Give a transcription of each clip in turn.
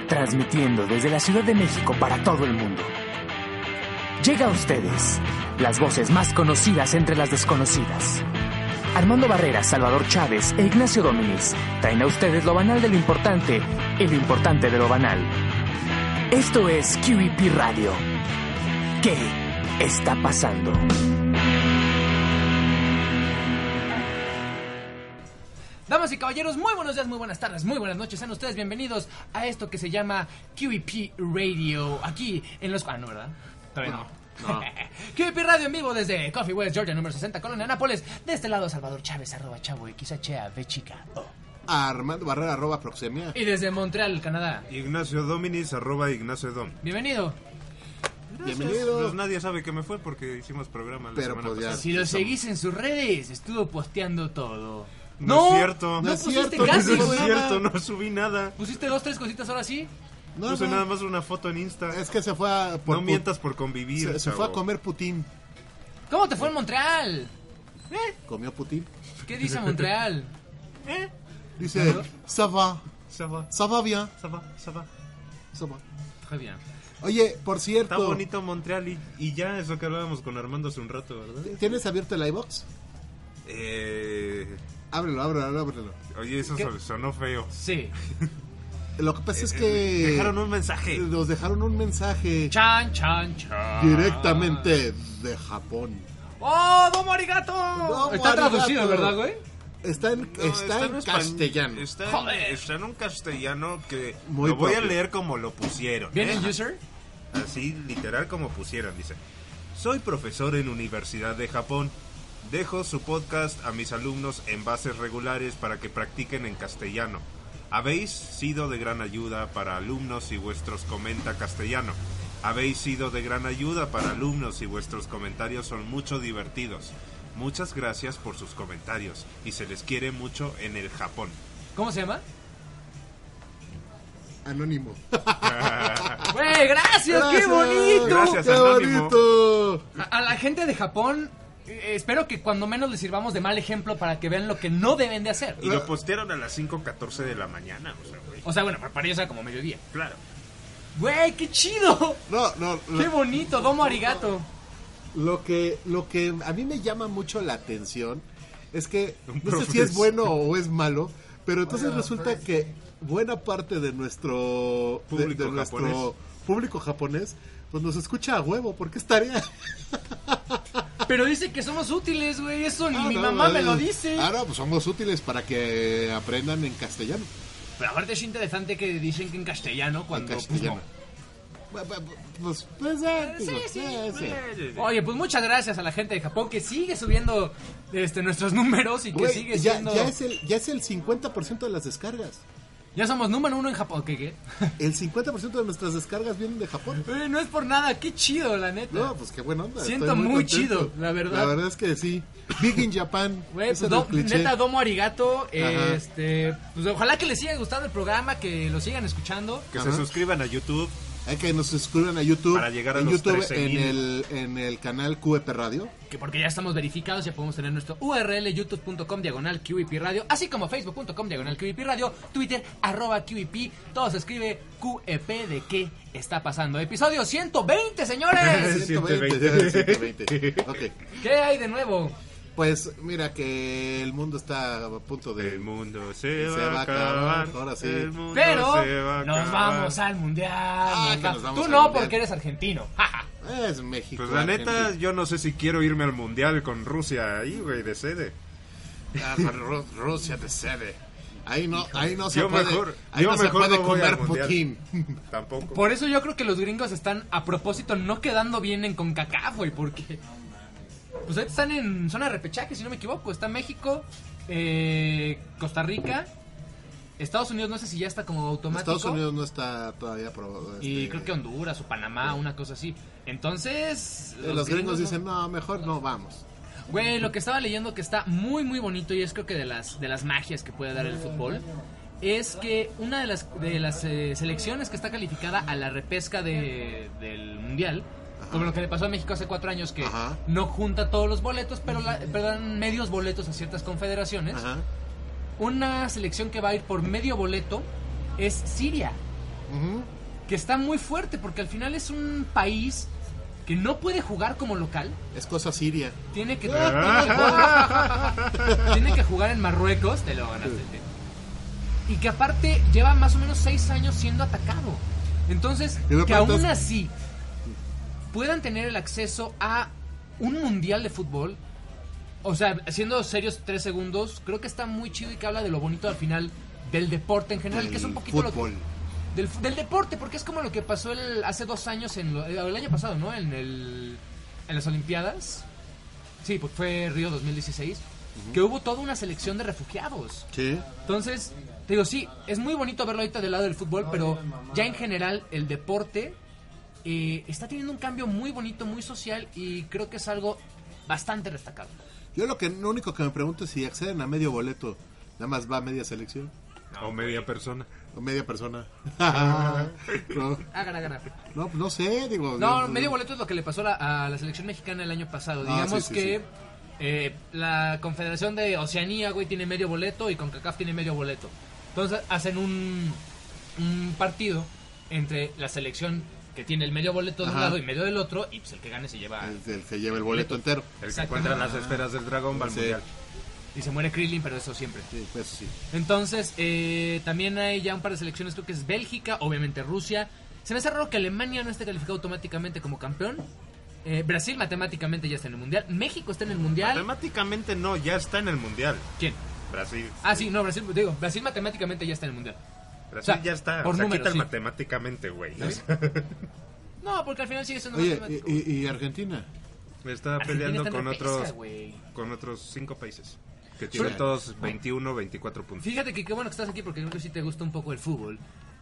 transmitiendo desde la Ciudad de México para todo el mundo. Llega a ustedes las voces más conocidas entre las desconocidas. Armando Barreras, Salvador Chávez e Ignacio Dominis traen a ustedes lo banal de lo importante y lo importante de lo banal. Esto es QEP Radio. ¿Qué está pasando? Damas y caballeros, muy buenos días, muy buenas tardes, muy buenas noches. Sean ustedes bienvenidos a esto que se llama QEP Radio. Aquí en los... no, ¿verdad? Todavía no. QEP Radio en vivo desde Coffee West, Georgia, número 60, Colonia Nápoles. De este lado, Salvador Chávez, @chavo, XHA, chica. Armando Barrera, @proxemia. Y desde Montreal, Canadá, Ignacio Dominis, @Ignacio Dom. Bienvenido. Bienvenido. Pues nadie sabe qué me fue porque hicimos programa la semana pues ya. pasada. Si lo seguís en sus redes, estuvo posteando todo. No es cierto. No es pusiste cierto, casi, No es güey. cierto, no subí nada. ¿Pusiste 2-3 cositas ahora sí? No, Puse no, nada más una foto en Insta. es que se fue a... No mientas por convivir. Se fue a comer Putin. ¿Cómo te fue en Montreal? ¿Comió Putin? ¿Qué dice Montreal? Dice, ça va, Ça va, ça va bien, ça va, ça va. ça va. Très bien. Oye, por cierto... Está bonito Montreal y ya es lo que hablábamos con Armando hace un rato, ¿verdad? ¿Tienes abierto el iVox? Ábrelo. Oye, eso ¿Qué? sonó feo. Sí. Lo que pasa es que... Dejaron un mensaje. Nos dejaron un mensaje Chan, chan, chan. directamente de Japón. ¡Oh, domo arigato! Domo Está arigato. traducido, ¿verdad, güey? Está en español. castellano. Está en un castellano que Muy lo voy a propio. leer como lo pusieron. ¿Viene el user? Así, literal como pusieron, dice. Soy profesor en Universidad de Japón. Dejo su podcast a mis alumnos en bases regulares para que practiquen en castellano. Habéis sido de gran ayuda para alumnos y vuestros comenta castellano. Habéis sido de gran ayuda para alumnos y vuestros comentarios son mucho divertidos. Muchas gracias por sus comentarios y se les quiere mucho en el Japón. ¿Cómo se llama? Anónimo. ¡Güey, gracias! ¡Qué bonito! Gracias, ¡Qué Anónimo. bonito! A la gente de Japón, espero que cuando menos les sirvamos de mal ejemplo para que vean lo que no deben de hacer. Y lo postearon a las 5:14 de la mañana, o sea, güey. O sea, bueno, para ellos era como mediodía. Claro. ¡Güey, qué chido! No, ¡Qué bonito! Domo arigato. Lo que a mí me llama mucho la atención es que Un no sé si profesor. es bueno o es malo, pero entonces resulta que buena parte de nuestro Público de nuestro japonés. público japonés pues nos escucha a huevo porque es tarea. Pero dice que somos útiles, güey. Eso ni mi No, mamá me lo dice. No, pues somos útiles para que aprendan en castellano. Pero aparte es interesante que dicen que en castellano cuando... En castellano. Pues, digo, sí. Oye, pues muchas gracias a la gente de Japón que sigue subiendo nuestros números y que Güey, sigue ya siendo... es el 50% de las descargas. Ya somos número 1 en Japón. ¿Qué? El 50% de nuestras descargas vienen de Japón. No es por nada, qué chido, la neta. No, pues qué buena onda. Siento estoy muy contento. chido, la verdad. La verdad es que sí. Big in Japan. Güey, ese pues era el cliché. neta, domo arigato. Ajá. Pues ojalá que les siga gustando el programa, que lo sigan escuchando. Que Ajá. se suscriban a YouTube. Hay que nos suscriban a YouTube. Para llegar a en los YouTube 13,000. en el canal QEP Radio. Que porque ya estamos verificados, ya podemos tener nuestro URL, youtube.com/QEP Radio, así como facebook.com/QEP Radio, Twitter, @QEP, todo se escribe QEP de qué está pasando. Episodio 120, señores. 120. Ok. ¿Qué hay de nuevo? Pues mira que el mundo está a punto de... El mundo se va a acabar. Ahora sí. El mundo Pero se va a nos acabar. vamos al mundial. Que nos vamos Tú al no, mundial. porque eres argentino. Jaja. Es México. Pues la neta, Argentina. yo no sé si quiero irme al mundial con Rusia ahí, güey, de sede. Con Rusia de sede. Ahí no se Yo puede, mejor- ahí yo no se mejor puede no voy al comer mundial. Putin. Tampoco. Por eso yo creo que los gringos están a propósito no quedando bien en CONCACAF, güey, porque pues ahorita están en zona de repechaje, si no me equivoco. Está México, Costa Rica, Estados Unidos, no sé si ya está como automático. Estados Unidos no está todavía aprobado. Y creo que Honduras o Panamá, una cosa así. Entonces, Los gringos dicen, no, mejor no vamos. Güey, lo que estaba leyendo que está muy muy bonito y es creo que de las magias que puede dar el fútbol es que una de las selecciones que está calificada a la repesca del mundial, como lo que le pasó a México hace 4 años, que Ajá. no junta todos los boletos, pero dan medios boletos a ciertas confederaciones. Ajá. Una selección que va a ir por medio boleto es Siria. que está muy fuerte, porque al final es un país que no puede jugar como local. Es cosa siria. Tiene que jugar en Marruecos, te lo ganaste. Y que aparte lleva más o menos 6 años siendo atacado. Entonces, que aún así puedan tener el acceso a un mundial de fútbol, o sea, siendo serios 3 segundos, creo que está muy chido y que habla de lo bonito al final del deporte en general, que es un poquito fútbol. Del deporte, porque es como lo que pasó hace 2 años, el año pasado, ¿no? En las Olimpiadas. Sí, porque fue Río 2016, que hubo toda una selección de refugiados. Sí. Entonces, te digo, sí, es muy bonito verlo ahorita del lado del fútbol, pero ya en general el deporte está teniendo un cambio muy bonito, muy social, y creo que es algo bastante destacado. Yo lo único que me pregunto es si acceden a medio boleto, nada más va media selección. O media persona. O media persona. No. Agarra. No, no sé, digo. No, medio boleto es lo que le pasó a la selección mexicana el año pasado. Digamos que la Confederación de Oceanía, güey, tiene medio boleto y CONCACAF tiene medio boleto. Entonces hacen un partido entre la selección que tiene el medio boleto de un lado y medio del otro, y pues el que gane se lleva... El que lleva el boleto entero. El que encuentra las esferas del dragón va al mundial. Y se muere Krillin, pero eso siempre. Sí, pues sí. Entonces, también hay ya un par de selecciones, creo que es Bélgica, obviamente Rusia. Se me hace raro que Alemania no esté calificado automáticamente como campeón. Brasil matemáticamente ya está en el mundial. México está en el mundial. Matemáticamente no, ya está en el mundial. ¿Quién? Brasil. Ah, sí, no, Brasil matemáticamente ya está en el mundial. Brasil, o sea, ya está. Por números, quita el matemáticamente, güey. No, porque al final sigue siendo matemático. ¿Y Argentina? Está peleando con otros 5 países. Que tienen todos 21, 24 puntos. Fíjate que qué bueno que estás aquí, porque creo que sí te gusta un poco el fútbol.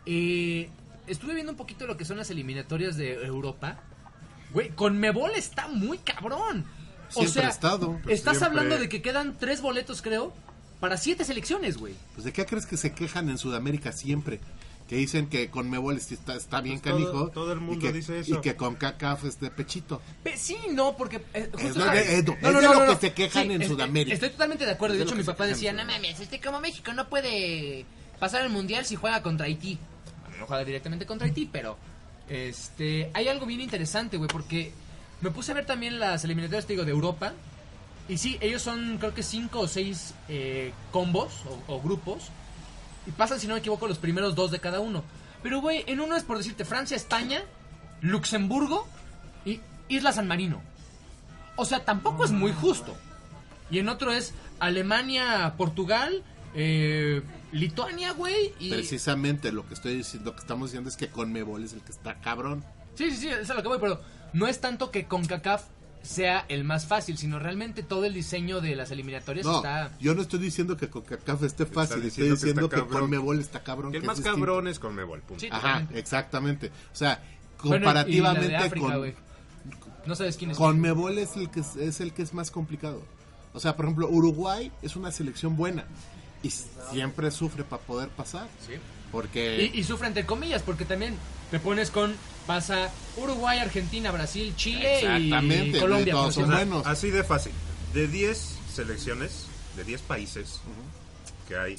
Estuve viendo un poquito lo que son las eliminatorias de Europa. Güey, CONMEBOL está muy cabrón. Siempre ha estado. Pues estás hablando de que quedan 3 boletos, creo, para 7 selecciones, güey. Pues ¿de qué crees que se quejan en Sudamérica siempre? Que dicen que CONMEBOL está bien pues canijo. Todo el mundo dice eso. Y que CONCACAF es de pechito. Sí, no, porque... es lo que se quejan en Sudamérica. Estoy totalmente de acuerdo. De hecho, mi papá decía, no mames, como México no puede pasar el mundial si juega contra Haití. No juega directamente contra Haití, pero... hay algo bien interesante, güey, porque me puse a ver también las eliminatorias, te digo, de Europa. Y sí, ellos son, creo que 5 o 6 combos o grupos. Y pasan, si no me equivoco, los primeros 2 de cada uno. Pero, güey, en uno es, por decirte, Francia, España, Luxemburgo y Isla San Marino. O sea, tampoco es muy justo. Y en otro es Alemania, Portugal, Lituania, güey. Y... Precisamente lo que estamos diciendo es que CONMEBOL es el que está cabrón. Sí, eso es a lo que voy, pero no es tanto que CONCACAF sea el más fácil, sino realmente todo el diseño de las eliminatorias está... Yo no estoy diciendo que CONCACAF esté fácil, estoy diciendo que CONMEBOL está cabrón. Que el más cabrón es CONMEBOL, punto. Sí, ajá, exactamente. O sea, comparativamente y la de África, no sabes quién es. CONMEBOL es el que es más complicado. O sea, por ejemplo, Uruguay es una selección buena y siempre sufre para poder pasar. Sí. Porque... Y sufre entre comillas, porque también te pones pasa Uruguay, Argentina, Brasil, Chile y Colombia. Todos son buenos. Así de fácil. De 10 selecciones, de 10 países que hay,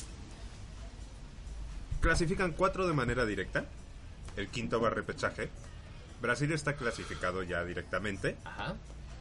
clasifican 4 de manera directa. El quinto va a repechaje. Brasil está clasificado ya directamente. Ajá.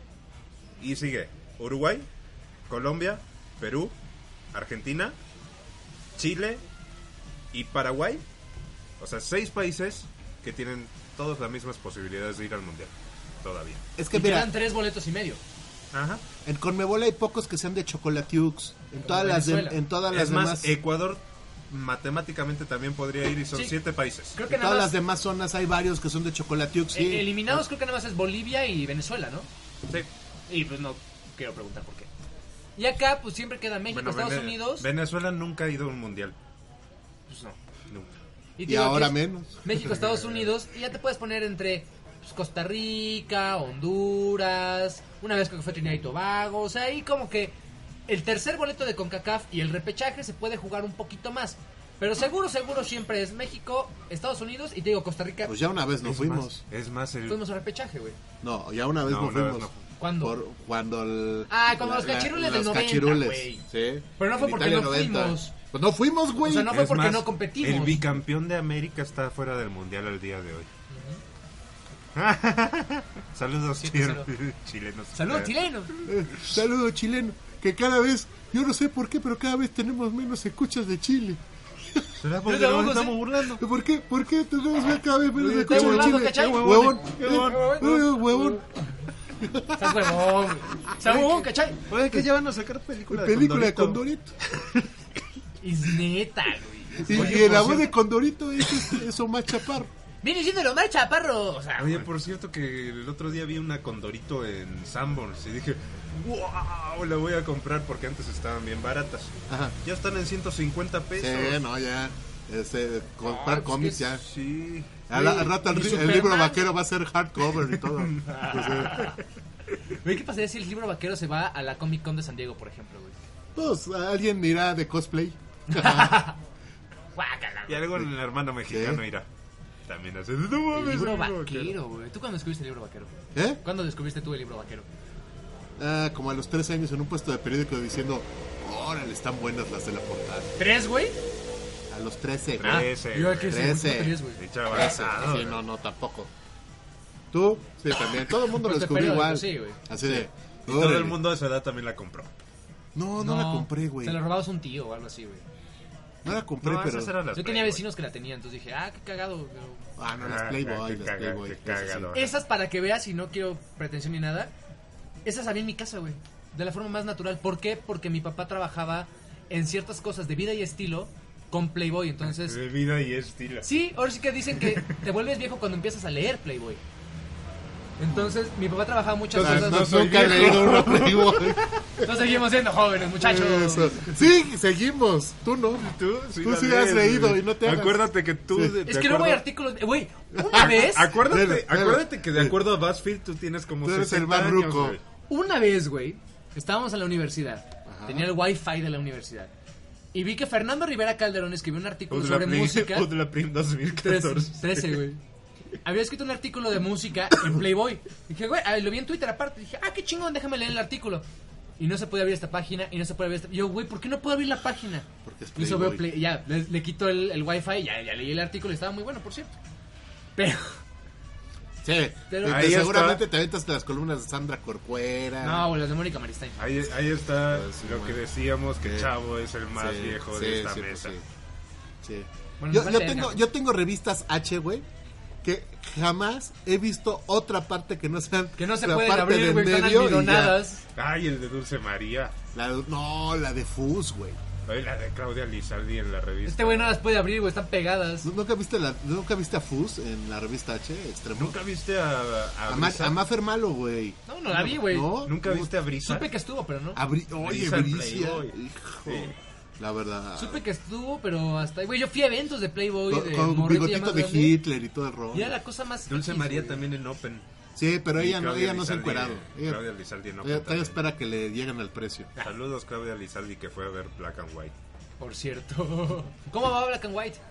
Y sigue Uruguay, Colombia, Perú, Argentina, Chile y Paraguay. O sea, 6 países que tienen todas las mismas posibilidades de ir al mundial. Todavía. Es que quedan 3 boletos y medio. Ajá. En CONMEBOL hay pocos que sean de chocolatiux. En todas las es más, Ecuador matemáticamente también podría ir y son 7 países. Creo que en todas las demás zonas hay varios que son de chocolatiux. Sí. Eliminados creo que nada más es Bolivia y Venezuela, ¿no? Sí. Y pues no quiero preguntar por qué. Y acá pues siempre queda México, Estados Unidos. Venezuela nunca ha ido a un mundial. Pues no. Nunca. Y ahora menos. México, Estados Unidos, y ya te puedes poner entre Costa Rica, Honduras, una vez que fue Trinidad y Tobago, o sea, ahí como que el tercer boleto de CONCACAF y el repechaje se puede jugar un poquito más. Pero seguro siempre es México, Estados Unidos y te digo Costa Rica. Pues ya una vez no fuimos. Fuimos al repechaje, güey. No, ya una vez no fuimos. No. ¿Cuándo? Cuando cuando los cachirules del 90, güey. Sí. Pero no fue porque no fuimos. Pues no fuimos, güey. O sea, no fue Es porque más, no competimos. El bicampeón de América está fuera del mundial al día de hoy. Saludos, chilenos. Saludos, chilenos. Saludo chileno. Que cada vez, yo no sé por qué, pero cada vez tenemos menos escuchas de Chile. ¿Será porque Yo nos tampoco estamos burlando? ¿Por qué? ¿Por qué tenemos cada vez menos Estoy escuchas de burlando, Chile? ¿cachai? Huevón. Huevón. Estás huevón. Estás huevón, ¿cachai? Oye, que ya van a sacar película Película de Condorito. Es neta, güey. Y la voz de Condorito es Omar Chaparro. Viene siendo lo más chaparro. O sea, Oye, por cierto que el otro día vi una Condorito en Sanborns y dije, wow, la voy a comprar porque antes estaban bien baratas. Ajá. Ya están en 150 pesos. Sí, no, ya. Comprar pues cómics que ya. Sí. Al rato y el Superman. libro vaquero va a ser hardcover y todo. güey, ¿qué pasaría si el libro vaquero se va a la Comic Con de San Diego, por ejemplo, güey? Pues alguien irá de cosplay. Guácala, Y güey. algo en el hermano mexicano Sí. irá. También hace. El libro vaquero, güey. ¿Tú cuándo descubriste el libro vaquero? ¿Eh? ¿Cuándo descubriste tú el libro vaquero? Como a los 13 años en un puesto de periódico diciendo, órale, están buenas las de la portada. ¿3, güey? A los 13. Ah, 13, yo que 13. 3, güey. Sí, chaval. 13. Sí, no, tampoco. ¿Tú? Sí, también. Todo el mundo lo Pues de descubrió periódico, igual. sí, güey. Así de... Y todo órale. el mundo de esa edad también la compró. No la compré, güey. Se la robabas a un tío o algo así, güey. No la compré, No, pero... esas eran las Yo tenía Playboy. vecinos que la tenían, entonces dije, qué cagado. Güey. No, las Ah, Playboy, qué las caga- Playboy. qué Esas sí. cagador. Esas para que veas, y no quiero pretensión ni nada, esas había en mi casa, güey. De la forma más natural. ¿Por qué? Porque mi papá trabajaba en ciertas cosas de vida y estilo con Playboy, entonces... De vida y estilo. Sí, ahora sí que dicen que te vuelves viejo cuando empiezas a leer Playboy. Entonces, mi papá trabajaba muchas Ah, cosas. no, soy nunca he viejo. leído una Playboy. No seguimos siendo jóvenes, muchachos. Eso. Sí, seguimos. Tú no. Tú Tú sí la has lees, leído güey. y no te hagas. Acuérdate que tú... Sí. de Es que luego hay acuerdo- artículos... Güey, una vez... Acuérdate que de acuerdo a BuzzFeed tú tienes como Tú eres el 60 más años, ruco. güey. Una vez, güey, estábamos en la universidad. Ajá. Tenía el wifi de la universidad. Y vi que Fernando Rivera Calderón escribió un artículo sobre Udlaprim- música. Udlaprim 2014. 13, güey. Había escrito un artículo de música en Playboy. Dije, güey, lo vi en Twitter aparte. Dije, qué chingón, déjame leer el artículo. Y no se puede abrir esta página, y no se puede abrir esta... Yo, güey, ¿por qué no puedo abrir la página? Porque es Y eso Playboy. veo ya, le quito el wifi, ya leí el artículo y estaba muy bueno, por cierto. Pero... Sí. Pero- Porque Ahí está. seguramente te aventas las columnas de Sandra Corcuera. No, güey, las de Mónica Maristain. Ahí está Pues, lo que decíamos, que Sí. Chavo es el más Sí, viejo sí, de esta sí, pues, mesa. sí. Sí. Bueno, Yo, nos yo vale tengo, verga. yo tengo revistas H, güey, que jamás he visto otra parte que no sean Que no se la pueden parte abrir, de güey, están medio y ya. almidonadas. Ay, el de Dulce María. La de Fus, güey. Ay, la de Claudia Lizaldi en la revista. Este güey no las puede abrir, güey, están pegadas. ¿Nunca viste a Fus en la revista H? Extremo. ¿Nunca viste a Brisa? A Maffer Malo, güey. No, no la vi, güey. ¿No? ¿Nunca viste a Brisa? Supe que estuvo, pero no. Oye, Brisa en Bricia. Playboy. Hijo. Sí. La verdad. Supe que estuvo, pero hasta ahí. Güey, yo fui a eventos de Playboy, de Con morrito ya bigotito más de grande, Hitler y todo el rollo. Y era la cosa más... Dulce X, María güey. también en Open. Sí, pero Y ella no se ha Lizaldi- encuerado. Claudia Lizaldi en Open. Ella todavía también. espera que le lleguen al precio. Saludos Claudia Lizaldi que fue a ver Black and White. Por cierto. ¿Cómo va Black and White?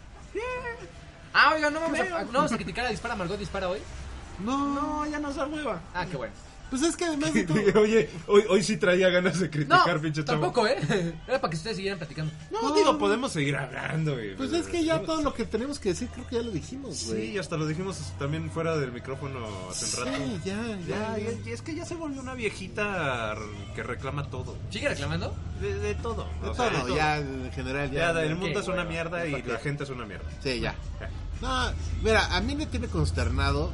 Oiga, no vamos a criticar a Dispara Margot Dispara hoy. No, ya no se hueva. Qué bueno. pues es que además de todo... Oye, hoy sí traía ganas de No, criticar, pinche chavo. tampoco, Era para que ustedes siguieran platicando. No, digo, podemos seguir hablando, güey. Pues es que ya todo lo que tenemos que decir creo que ya lo dijimos, güey. Sí, hasta lo dijimos también fuera del micrófono hace un rato. Sí, ya. Y es que ya se volvió una viejita que reclama todo. ¿Sigue reclamando? De todo. De O sea, todo, ya en general ya. Ya, el mundo Qué es una hueva. mierda y ¿Para qué? la gente es una mierda. Sí, ya. No, mira, a mí me tiene consternado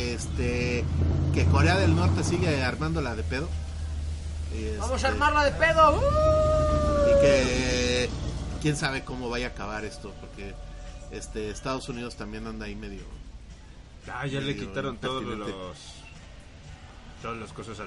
que Corea del Norte sigue armándola de pedo. Y, ¡Vamos a armarla de pedo! Y que quién sabe cómo vaya a acabar esto, porque Estados Unidos también anda ahí medio. Ah, ya le Medio quitaron todas impertinente. las cosas a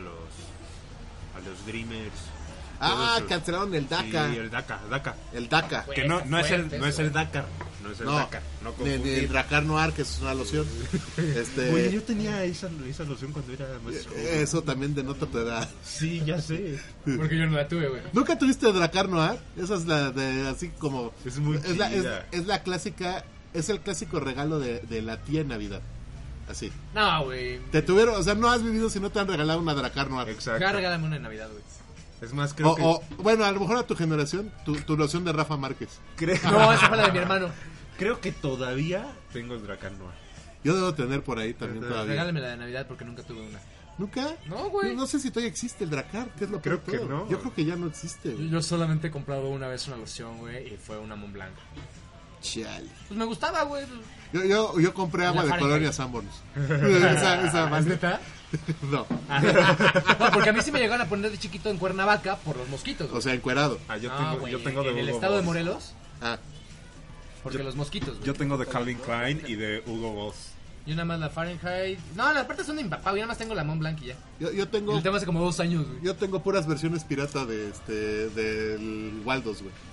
los Dreamers. todo Ah, eso. cancelaron el DACA. Sí, el DACA. El DACA. Güey, Que no está es fuerte no es eso, el Dakar. No es el No, Dakar. No de confundir. Dracar Noir, que es una loción. Oye, yo tenía esa loción cuando era más joven. Eso también denota tu edad. Sí, ya sé. Porque yo no la tuve, güey. ¿Nunca tuviste Dracar Noir? Esa es la de así como... Es muy chida. Es la clásica, es el clásico regalo de la tía en Navidad. Así. No, güey. Te tuvieron, o sea, no has vivido si no te han regalado una Dracar Noir. Exacto. Regálame una en Navidad, güey. Es más, creo que... Bueno, a lo mejor a tu generación, tu noción de Rafa Márquez. No, esa fue la de mi hermano. Creo que todavía tengo el Dracan Noir. Yo debo tener por ahí también todavía. Regálame la de Navidad porque nunca tuve una. ¿Nunca? No, güey. No sé si todavía existe el Dracar, ¿qué es lo Creo peor de que todo? no. Yo creo que ya no existe, güey. Yo solamente he comprado una vez una loción, güey, y fue una Mont Blanc. Chale. Pues me gustaba, güey. Yo compré agua La de Fahrenheit. Colonia Sanborns. esa ¿Es neta? No, No, porque a mí sí me llegaron a poner de chiquito en Cuernavaca por los mosquitos, güey. o sea, encuerado. Güey, yo tengo de en el Hugo estado de Boss. Morelos, Ah, porque los mosquitos, güey. Yo tengo de Calvin Klein y de Hugo Boss. Yo nada más la Fahrenheit. No, las partes son de mi papá, yo nada más tengo la Mont Blanc y ya. yo Y tengo el tema hace como 2 años, güey. yo tengo puras versiones pirata de del Waldos, güey.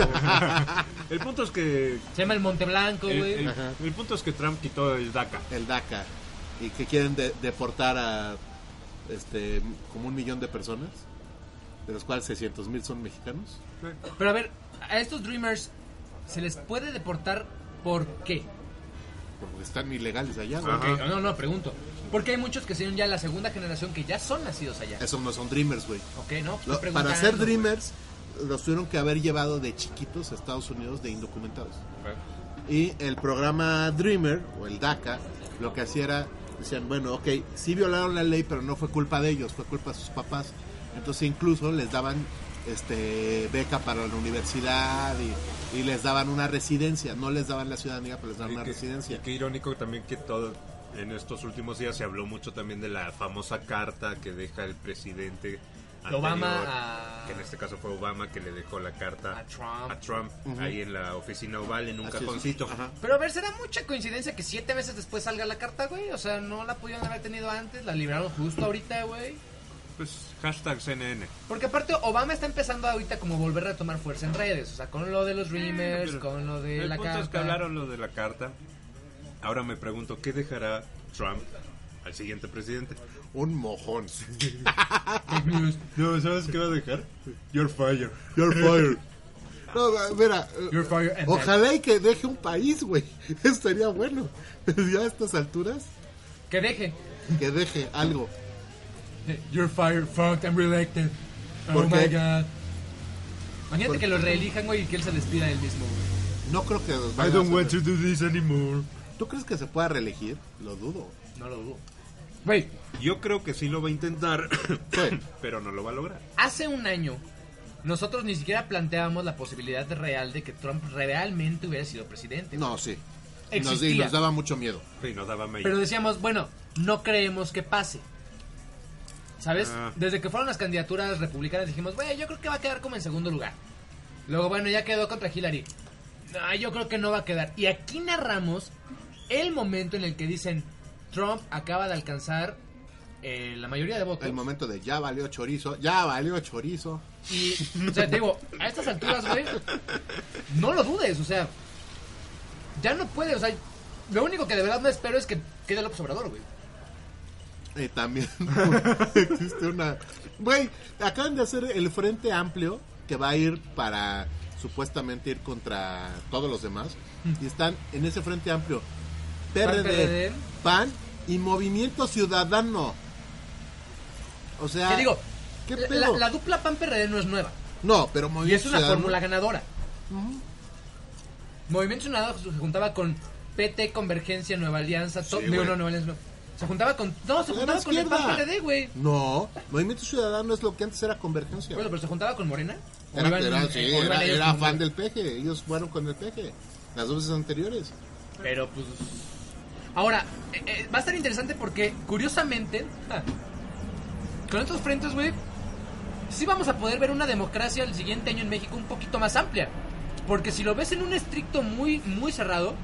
El punto es que... Se llama el Monte Blanco, güey. Ajá. el punto es que Trump quitó el DACA. El DACA, y que quieren deportar a como 1 millón de personas, de los cuales 600,000 son mexicanos. Pero a ver, a estos Dreamers, ¿se les puede deportar por qué? Porque están ilegales allá, güey. Ajá. No, pregunto. Porque hay muchos que son ya la segunda generación que ya son nacidos allá. Esos no son Dreamers, güey. Ok, no, Lo- estoy para preguntando. ser Dreamers, los tuvieron que haber llevado de chiquitos a Estados Unidos de indocumentados. Y el programa Dreamer, o el DACA, lo que hacía era, decían, bueno, ok, sí violaron la ley, pero no fue culpa de ellos, fue culpa de sus papás. Entonces incluso les daban beca para la universidad y les daban una residencia. No les daban la ciudadanía, pero les daban una residencia. Qué irónico también que todo en estos últimos días se habló mucho también de la famosa carta que deja el presidente anterior, Obama a- que en este caso fue Obama, que le dejó la carta A Trump. ahí en la oficina oval en un Así es. cajoncito. Ajá. Pero a ver, ¿será mucha coincidencia que 7 meses después salga la carta, güey? O sea, no la pudieron haber tenido antes, la libraron justo ahorita, güey. Pues hashtag CNN. Porque aparte Obama está empezando ahorita como volver a tomar fuerza en redes, o sea, con lo de los Dreamers, Pero con lo de el la punto carta. es que hablaron lo de la carta. Ahora me pregunto, ¿qué dejará Trump al siguiente presidente? Un mojón. Fake news. No, ¿sabes qué va a dejar? You're fired. You're fired. No, mira, You're fired and ojalá y que deje un país, güey. Eso sería bueno. Ya a estas alturas, Que deje. que deje algo. You're fired, fucked, I'm reelected. Oh ¿Por my qué? god. Imagínate ¿Por que lo reelijan, güey, y que él se despida él mismo, güey. No creo que los I vaya a don't hacer. want to do this anymore. ¿Tú crees que se pueda reelegir? Lo dudo. No lo dudo. Güey, Yo creo que sí lo va a intentar, Sí. pero no lo va a lograr. hace un año nosotros ni siquiera planteábamos la posibilidad real de que Trump realmente hubiera sido presidente. No, sí. Existía. Nos daba mucho miedo. Sí, nos daba medio. Pero decíamos, bueno, no creemos que pase. ¿Sabes? Ah. Desde que fueron las candidaturas republicanas dijimos, güey, yo creo que va a quedar como en segundo lugar. Luego, bueno, ya quedó contra Hillary. No, yo creo que no va a quedar. Y aquí narramos el momento en el que dicen, Trump acaba de alcanzar la mayoría de votos. El momento de ya valió chorizo, ya valió chorizo. Y, o sea, te digo, a estas alturas, güey, no lo dudes, o sea, ya no puede, o sea, lo único que de verdad no espero es que quede López Obrador, güey. También existe una... Güey, acaban de hacer el Frente Amplio que va a ir para supuestamente ir contra todos los demás. Y están en ese Frente Amplio PRD, PAN y Movimiento Ciudadano. O sea, Te digo, ¿qué pedo? la dupla PAN-PRD no es nueva. No, pero Y Movimiento es una Ciudadano... fórmula ganadora. Movimiento Ciudadano se juntaba con PT, Convergencia, Nueva Alianza, Sí, digo, güey. no, Nueva Alianza no. Se juntaba con... No, se Era juntaba con el izquierda. PAN-PRD, güey. No, Movimiento Ciudadano es lo que antes era Convergencia. Bueno, pero se juntaba con Morena. ¿O Era, iban- sí, o iban ellos era como- fan del peje. Ellos fueron con el peje las 2 veces anteriores. Pero pues... Ahora, va a estar interesante porque, curiosamente, con estos frentes, güey, sí vamos a poder ver una democracia el siguiente año en México un poquito más amplia. Porque si lo ves en un estricto muy, muy cerrado,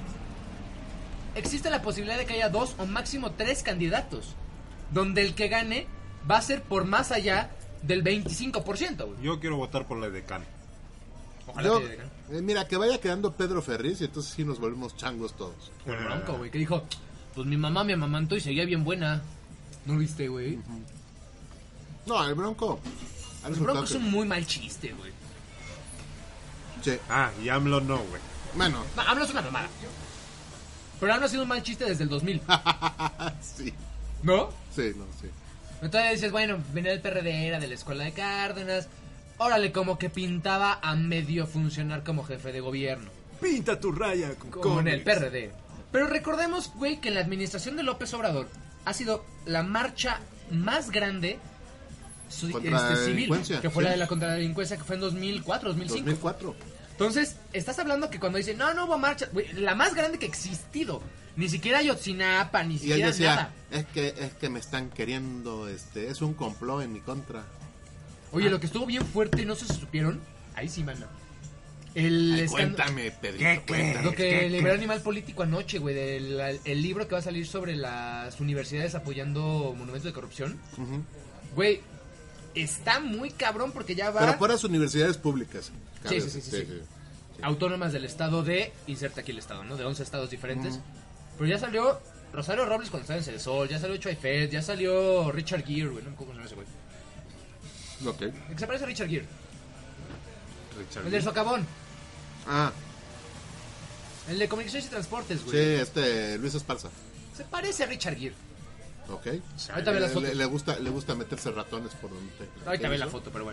existe la posibilidad de que haya 2 o máximo 3 candidatos. Donde el que gane va a ser por más allá del 25%, güey. Yo quiero votar por la de Can. Ojalá Yo, que gane. mira, que vaya quedando Pedro Ferriz y entonces sí nos volvemos changos todos. Por Bronco, güey, que dijo, pues mi mamá me amamantó y seguía bien buena. ¿No lo viste, güey? No, el Bronco. ha El resultado Bronco es que- un muy mal chiste, güey. Sí. Ah, y AMLO no, güey. Bueno, No, AMLO es una mamada. Pero AMLO ha sido un mal chiste desde el 2000, sí. ¿no? Sí, no, sí. Entonces dices, bueno, venía del PRD, era de la escuela de Cárdenas, órale, como que pintaba a medio funcionar como jefe de gobierno. Pinta tu raya Como en el PRD. Pero recordemos, güey, que en la administración de López Obrador ha sido la marcha más grande Contra civil, delincuencia, que fue sí. la de la contradelincuencia, que fue en 2004, 2005. 2004. Entonces, estás hablando que cuando dicen, no hubo marcha, güey, la más grande que ha existido. Ni siquiera Ayotzinapa, ni Y él siquiera decía, nada. es que me están queriendo, es un complot en mi contra. Oye, lo que estuvo bien fuerte y no se supieron, ahí sí, mano. El Cuéntame, Pedrito, cuéntame. Lo que liberó Animal Político anoche, güey, el libro que va a salir sobre las universidades apoyando monumentos de corrupción. Ujú. Güey, está muy cabrón porque ya va... Pero puras universidades públicas. Sí. Autónomas del estado de... Inserta aquí el estado, ¿no? De 11 estados diferentes. Pero ya salió Rosario Robles cuando estaba en Cedesol, ya salió Choifet, ya salió Richard Gere, güey, no me acuerdo cómo se llama ese güey. Ok. ¿El que se parece a Richard Gere? Richard El del socavón. Ah, El de comunicaciones y transportes, sí, güey. Luis Esparza. Se parece a Richard Gere. Ok. Ahorita ve las fotos. Le gusta meterse ratones por donde Ahorita ve la foto, pero bueno.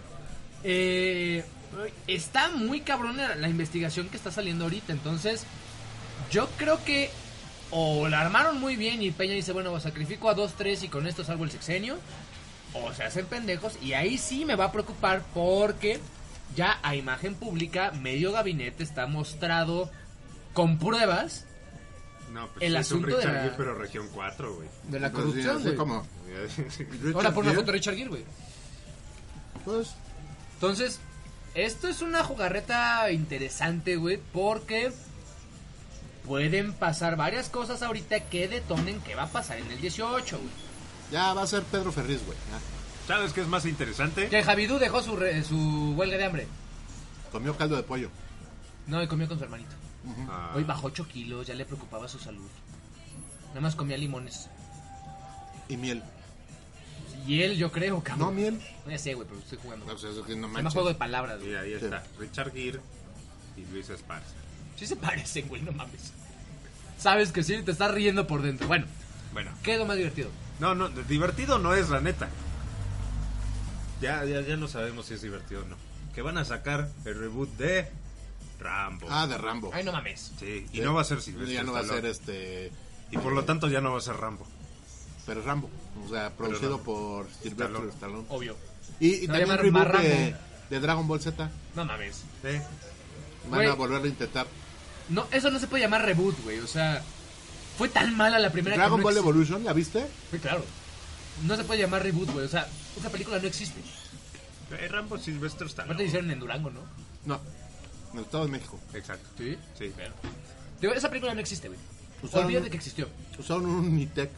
Está muy cabrona la investigación que está saliendo ahorita. Entonces, yo creo que o la armaron muy bien y Peña dice, bueno, sacrifico a 2, 3 y con esto salvo el sexenio. O se hacen pendejos. Y ahí sí me va a preocupar porque ya a imagen pública, medio gabinete está mostrado con pruebas No, pues el es un asunto de Richard la- Gere, pero región 4, güey. de la Pues, corrupción, sí, güey. como Ahora por una Gere, foto de Richard Gere, güey. pues, Entonces, esto es una jugarreta interesante, güey, porque pueden pasar varias cosas ahorita que detonen que va a pasar en el 18, güey. ya va a ser Pedro Ferriz, güey. Ya. ¿Sabes qué es más interesante? Que Javidú dejó su huelga de hambre. Comió caldo de pollo. No, y comió con su hermanito. Ah, Hoy bajó 8 kilos, ya le preocupaba su salud. Nada más comía limones. Y miel. Y él, yo creo, No, cabrón. miel. No, ya sé, güey, pero estoy jugando. O sea, eso que no Es más manches. juego de palabras, y güey. ahí Sí. está, Richard Gere y Luis Esparza. Sí se parecen, güey, no mames. Sabes que sí, te estás riendo por dentro. Bueno, Bueno, ¿qué es lo más divertido? no, divertido no es, la neta. Ya no sabemos si es divertido o no. Que van a sacar el reboot de Rambo. Ah, de Rambo. Ay, no mames. Sí, y Sí. no va a ser Sylvester Ya no va a ser Stallone. Y por lo tanto ya no va a ser Rambo. Pero Rambo. O sea, producido Rambo. por Sylvester Stallone. Stallone. Obvio. Y Se va a también llamar reboot más de, Rambo. de Dragon Ball Z. No mames. Sí. Van Güey. a volverlo a intentar. No, eso no se puede llamar reboot, güey. O sea, fue tan mala la primera Dragon que no Ball existe. Evolution, ¿la viste? Sí, claro. No se puede llamar reboot, güey. O sea, esa película no existe. Rambo Sylvester Aparte Stallone. hicieron en Durango, ¿no? No. En el Estado de México. Exacto. Sí. Sí. Pero, digo, esa película no existe, güey. Usaron- Olvídate que existió. Usaron un Unitec.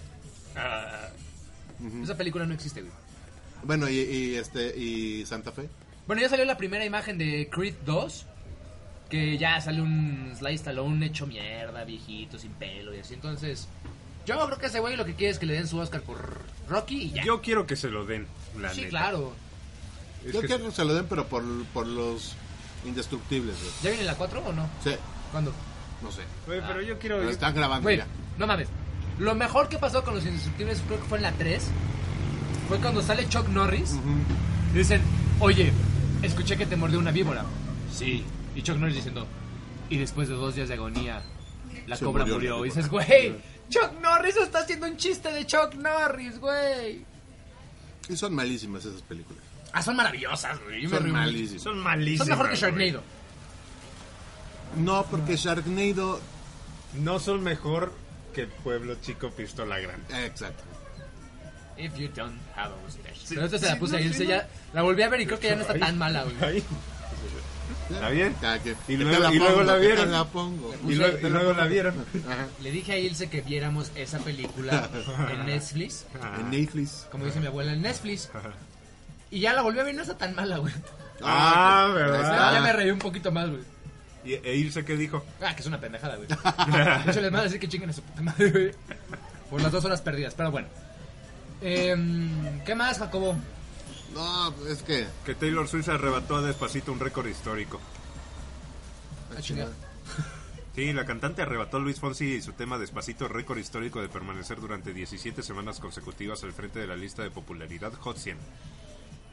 Esa película no existe, güey. Bueno, y Santa Fe. Bueno, ya salió la primera imagen de Creed 2. Que ya sale un Sly Stallone hecho mierda, viejito, sin pelo y así. Entonces, yo creo que ese güey lo que quiere es que le den su Oscar por Rocky y ya. Yo quiero que se lo den, la Sí, neta. claro. Es Yo que quiero que se lo den, pero por los indestructibles, güey. ¿Ya viene la 4 o no? Sí, ¿Cuándo? no sé. Güey, pero yo quiero... Pero están grabando Güey, ya. no mames. Lo mejor que pasó con los indestructibles, creo que fue en la 3. Fue cuando sale Chuck Norris. Y dicen, oye, escuché que te mordió una víbora. Sí. Y Chuck Norris diciendo, y después de 2 días de agonía, la Se cobra murió murió. la Y dices, víbora. güey, Chuck Norris está haciendo un chiste de Chuck Norris, güey. Y son malísimas esas películas. Ah, son maravillosas, güey. Yo me Son río mucho. malísimas. Son malísimos. Son mejor que Sharknado. No, porque Sharknado... No son mejor que Pueblo Chico Pistola Grande. Exacto. If you don't have a mustache. Pero esta se la puse a irse ya. La volví a ver y creo que ya no está tan mala, güey. Ahí. ¿Está bien? Cada que- Y que luego- te y luego pongo, la que vieron. te la pongo. Y luego la vieron. Ajá. Le dije a Ilse que viéramos esa película en Netflix. En Netflix. Como dice mi abuela, en Netflix. Y ya la volví a ver, no está tan mala, güey. Ah, pues, ¿verdad? ahí Ya, está. me reí un poquito más, güey. E irse, ¿qué dijo? Ah, que es una pendejada, güey. De hecho, les van a decir que chinguen a su puta madre, güey. Por las 2 horas perdidas, pero bueno. ¿Qué más, Jacobo? No, es que... Que Taylor Swift arrebató a Despacito un récord histórico. Ah, chingada. Sí, la cantante arrebató a Luis Fonsi y su tema Despacito, récord histórico de permanecer durante 17 semanas consecutivas al frente de la lista de popularidad Hot 100.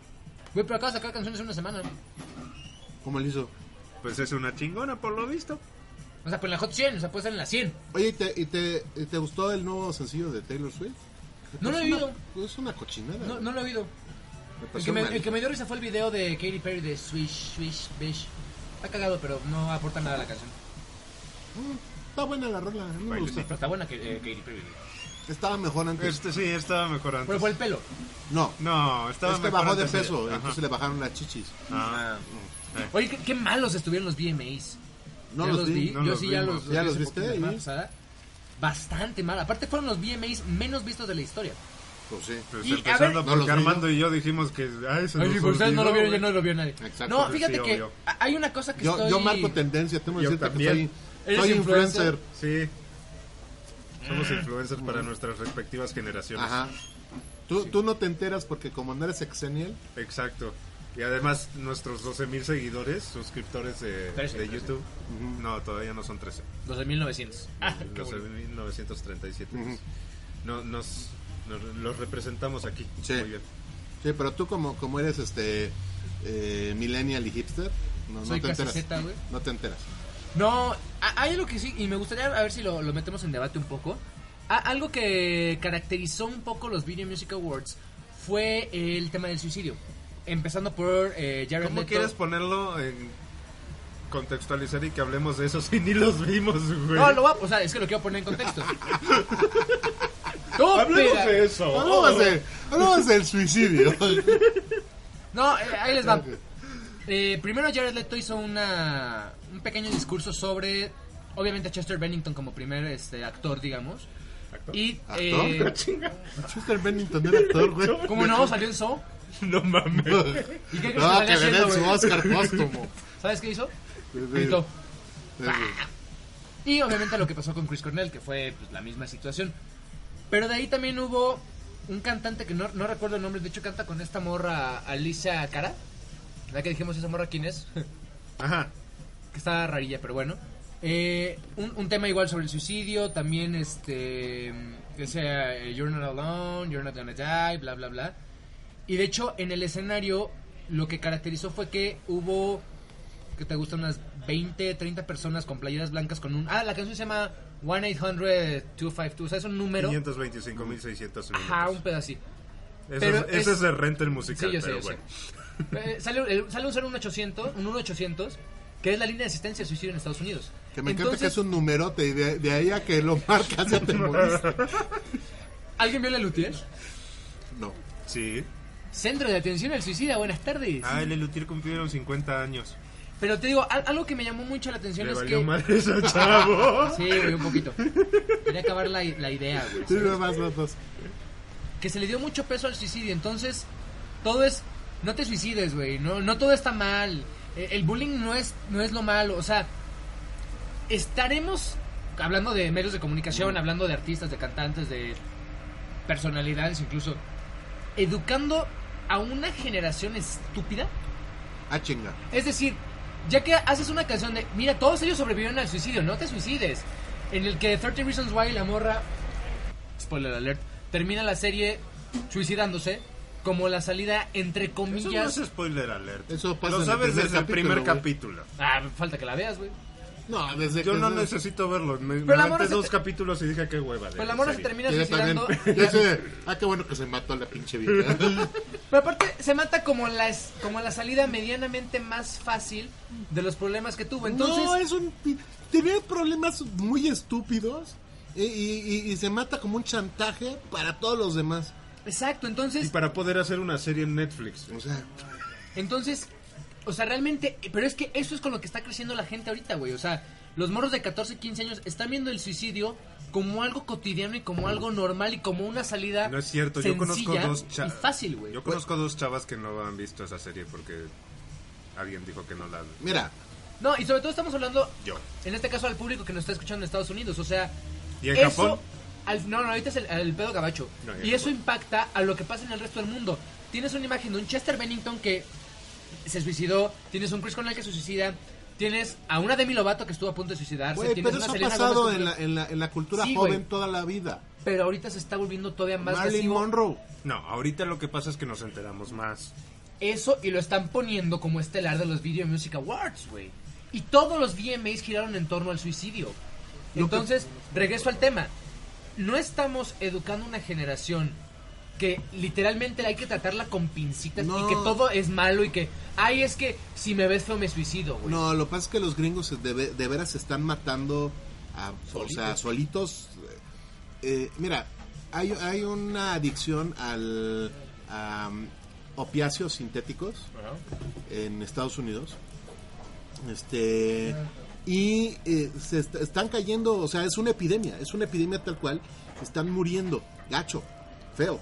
Güey, pero acabas de sacar canciones en una semana. ¿Cómo le hizo? Pues es una chingona, por lo visto. O sea, pues en la Hot 100, o sea, puede ser en la 100. Oye, ¿y te gustó el nuevo sencillo de Taylor Swift? No lo he oído. Es una cochinada. No lo he oído. Me El pareció que, me, malísimo. el que me dio risa fue el video de Katy Perry de Swish, Swish, Bish. Está cagado, pero no aporta nada a la canción. Está buena la rola, a mí me Baile, gustó. Pero está buena que Katy Perry. Estaba mejor antes. Sí, estaba mejor antes. Pero fue el pelo. No, No, estaba es que mejor bajó de antes peso, Ajá. entonces le bajaron las chichis. Ah. Oye, qué malos estuvieron los VMAs. No Ya los vi. no Yo los sí ya vimos. los ¿Ya vi los hace viste poquito, la ahí? semana pasada. Bastante mal. Aparte fueron los VMAs menos vistos de la historia. Pues sí. Pues Y, a empezando ver- No los porque vi, Armando y yo dijimos que... Ay, se Ay, nos si ustedes no lo olvidó, vieron, güey. ya no lo vio nadie. Exacto. No, Sí, fíjate que obvio. hay una cosa que Yo, estoy... yo marco tendencia, tengo que Yo decirte que también. ¿Eres soy influencer? influencer. Sí. Somos influencers para nuestras respectivas generaciones. Ajá. Tú no te enteras porque como no eres exenial, Exacto. Y además nuestros 12,000 seguidores, suscriptores de 13. YouTube. No, todavía no son 13. 12.900. Ah, qué Los de bueno. 1937. Ujú. No, los representamos aquí. Sí. Muy bien. sí, pero tú como eres millennial y hipster, no Soy te casi enteras. Z, güey. No te enteras. No, hay algo que sí, y me gustaría a ver si lo metemos en debate un poco. Algo que caracterizó un poco los Video Music Awards fue el tema del suicidio. Empezando por Jared ¿Cómo Leto. quieres ponerlo en contextualizar y que hablemos de eso si ni los vimos, güey? No, o sea, es que lo quiero poner en contexto. Hablemos de eso. Hablamos del suicidio. No, ahí les va. Primero Jared Leto hizo un pequeño discurso sobre, obviamente, a Chester Bennington como primer actor, digamos. Y ¿Actor? Chester Bennington era actor, güey. ¿cómo no? Salió en Saw. No mames. ¿Y qué crees No, que que salía le den haciendo, su güey? Oscar póstumo. ¿Sabes qué hizo? Sí. Gritó. Y obviamente lo que pasó con Chris Cornell, que fue pues, la misma situación. Pero de ahí también hubo un cantante que no recuerdo el nombre, de hecho canta con esta morra Alicia Cara. La que dijimos esa morra quién es, Ajá. que está rarilla, pero bueno. Un tema igual sobre el suicidio, también decía You're not alone, you're not gonna die, bla bla bla. Y de hecho en el escenario lo que caracterizó fue que hubo, que te gustan unas 20, 30 personas con playeras blancas con la canción se llama 1-800-252, o sea, es un número. 525.600 Ajá, un pedacito. Eso, pero eso es de renta el musical, Sí, yo sé, pero yo bueno. sé. Sale un 1-800, que es la línea de asistencia al suicidio en Estados Unidos. Que me encanta que es un numerote y de ahí a que lo marcas ya te moriste. ¿Alguien vio la Luthier? No. Sí. Centro de Atención al Suicida, buenas tardes. Ah, el Lelutier cumplieron 50 años. Pero te digo, algo que me llamó mucho la atención Le es valió que... madre ese chavo. Sí, güey, un poquito. Quería acabar la idea, güey. Sí, ¿sabes? vas. Que se le dio mucho peso al suicidio, entonces todo es... No te suicides, güey, no todo está mal. El bullying no es lo malo, o sea... Estaremos hablando de medios de comunicación, hablando de artistas, de cantantes, de personalidades incluso, educando a una generación estúpida. Ah, chinga. Es decir, ya que haces una canción de, mira, todos ellos sobrevivieron al suicidio, no te suicides. En el que 30 Reasons Why, la morra, spoiler alert, termina la serie suicidándose como la salida, entre Eso no comillas... es spoiler alert. Eso pasa Lo en el sabes primer desde el primer capítulo, capítulo. Ah, falta que la veas, güey. No, desde Yo que no necesito verlo. Me Pero la aventé morra se 2 te- capítulos y dije qué hueva. Pues la morra se termina Yo también. suicidando. Yo sé, qué bueno que se mató la pinche vieja. Pero aparte se mata como la salida medianamente más fácil de los problemas que tuvo. Entonces, No, tenía problemas muy estúpidos y se mata como un chantaje para todos los demás. exacto, Y entonces, para poder hacer una serie en Netflix. o sea, realmente, pero es que eso es con lo que está creciendo la gente ahorita, güey. O sea, los morros de 14, 15 años están viendo el suicidio como algo cotidiano y como algo normal y como una salida No es cierto, yo conozco sencilla dos y chavas. fácil, güey. Yo conozco 2 chavas que no han visto esa serie porque alguien dijo que no la. Mira, No, y sobre todo estamos hablando, Yo. en este caso, al público que nos está escuchando en Estados Unidos. O sea, ¿Y en eso, Japón? No, ahorita es el pedo gabacho. No, en Y eso Japón. impacta a lo que pasa en el resto del mundo. Tienes una imagen de un Chester Bennington que se suicidó, tienes un Chris Cornell que se suicida, tienes a una Demi Lovato que estuvo a punto de suicidarse, güey, tienes pero una eso ha Selena pasado Gomez que- en la cultura Sí, joven güey. toda la vida. Pero ahorita se está volviendo todavía más Marilyn masivo. Monroe. No, ahorita lo que pasa es que nos enteramos más. Eso, y lo están poniendo como estelar de los Video Music Awards, güey. Y todos los VMAs giraron en torno al suicidio. Entonces, regreso al tema. No estamos educando una generación que literalmente hay que tratarla con pincitas y que todo es malo y que, ay, es que si me ves feo me suicido, güey. No, lo que pasa es que los gringos de veras se están matando o sea, solitos. Mira, hay una adicción a opiáceos sintéticos en Estados Unidos. Y se están cayendo, o sea, es una epidemia tal cual. Están muriendo, gacho, feo.